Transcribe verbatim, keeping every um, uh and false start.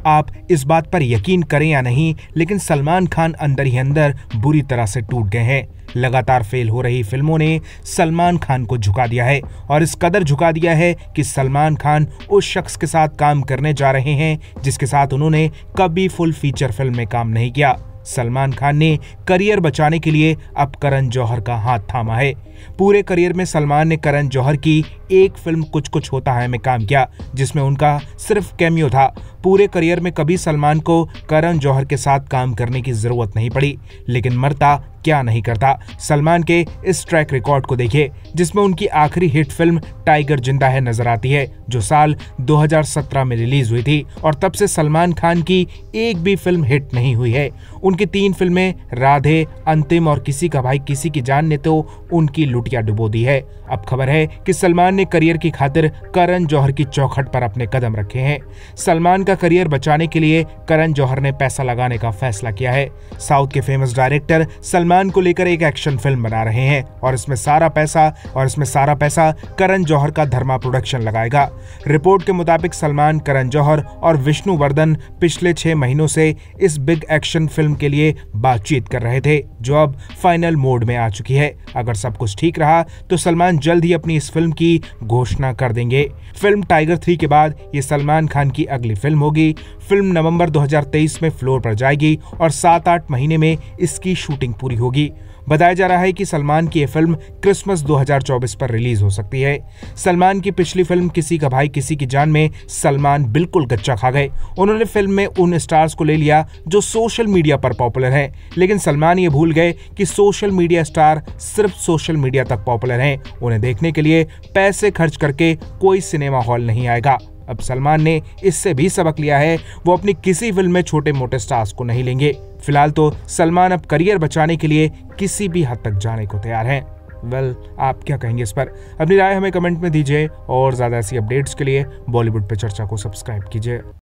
आप इस बात पर यकीन करें या नहीं, लेकिन सलमान खान अंदर ही अंदर बुरी तरह से टूट गए हैं। लगातार फेल हो रही फिल्मों ने सलमान खान को झुका दिया है और इस कदर झुका दिया है कि सलमान खान उस शख्स के साथ काम करने जा रहे हैं जिसके साथ उन्होंने कभी फुल फीचर फिल्म में काम नहीं किया। सलमान खान ने करियर बचाने के लिए अब करण जौहर का हाथ थामा है। पूरे करियर में सलमान ने करण जौहर की एक फिल्म कुछ कुछ होता है में काम किया, जिसमें उनका सिर्फ कैमियो था। पूरे करियर में कभी सलमान को करण जौहर के साथ काम करने की जरूरत नहीं पड़ी, लेकिन मरता क्या नहीं करता। सलमान के इस ट्रैक रिकॉर्ड को देखिए, जिसमें उनकी आखिरी हिट फिल्म टाइगर जिंदा है नजर आती है, जो साल दो हज़ार सत्रह में रिलीज हुई थी और तब से सलमान खान की एक भी फिल्म हिट नहीं हुई है। उनकी तीन फिल्में राधे, अंतिम और किसी का भाई किसी की जान ने तो उनकी लुटिया डुबो दी है। अब खबर है कि सलमान ने करियर की खातिर करण जौहर की चौखट पर अपने कदम रखे हैं। सलमान का करियर बचाने के लिए करण जौहर ने पैसा लगाने का फैसला किया है। साउथ के फेमस डायरेक्टर सलमान को लेकर एक एक्शन फिल्म बना रहे हैं और इसमें सारा पैसा और इसमें सारा पैसा करण जौहर का धर्मा प्रोडक्शन लगाएगा। रिपोर्ट के मुताबिक सलमान, करण जौहर और विष्णुवर्धन पिछले छह महीनों से इस बिग एक्शन फिल्म के लिए बातचीत कर रहे थे, जो अब फाइनल मोड में आ चुकी है। अगर सब कुछ ठीक रहा तो सलमान जल्द ही अपनी इस फिल्म की घोषणा कर देंगे। फिल्म टाइगर थ्री के बाद ये सलमान खान की अगली फिल्म होगी। फिल्म नवंबर दो हज़ार तेईस में फ्लोर पर जाएगी और सात आठ महीने में इसकी शूटिंग पूरी होगी। बताया जा रहा है कि सलमान की यह फिल्म क्रिसमस दो हज़ार चौबीस पर रिलीज हो सकती है। सलमान की पिछली फिल्म किसी का भाई किसी की जान में सलमान बिल्कुल गच्चा खा गए। उन्होंने फिल्म में उन स्टार्स को ले लिया जो सोशल मीडिया पर पॉपुलर हैं, लेकिन सलमान ये भूल गए कि सोशल मीडिया स्टार सिर्फ सोशल मीडिया तक पॉपुलर हैं। उन्हें देखने के लिए पैसे खर्च करके कोई सिनेमा हॉल नहीं आएगा। अब सलमान ने इससे भी सबक लिया है, वो अपनी किसी फिल्म में छोटे मोटे स्टार्स को नहीं लेंगे। फिलहाल तो सलमान अब करियर बचाने के लिए किसी भी हद तक जाने को तैयार हैं। वेल, आप क्या कहेंगे इस पर? अपनी राय हमें कमेंट में दीजिए और ज्यादा ऐसी अपडेट्स के लिए बॉलीवुड पे चर्चा को सब्सक्राइब कीजिए।